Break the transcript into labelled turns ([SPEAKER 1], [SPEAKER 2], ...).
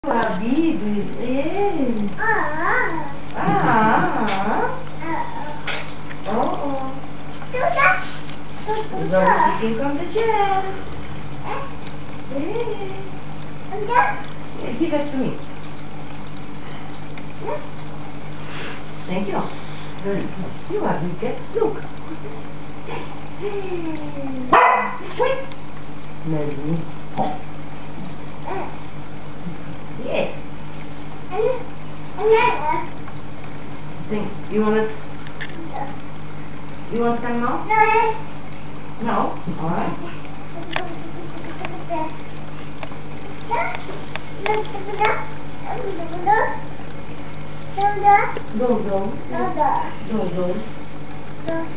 [SPEAKER 1] Habibi, oh. There's always a king on the chair. Yeah, give it to me. Yeah. Thank you. Very good. You are good. Look. Wait. Maybe. Yeah. Think you want it? You want some more? No. All right. Go.